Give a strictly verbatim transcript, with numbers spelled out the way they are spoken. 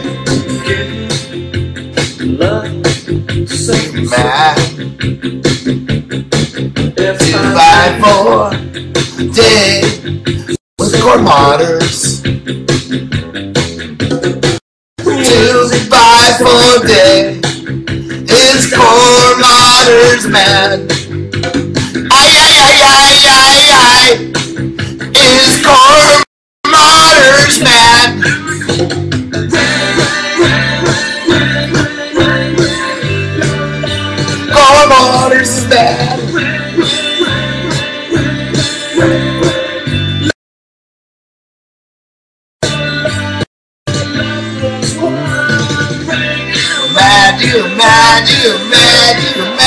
Mad. Two by four day with CoreModders. Two by four day is CoreModders Mad. Ayayayay is CoreModders Mad. CoreModders is bad. Mad, you mad, you mad, you mad.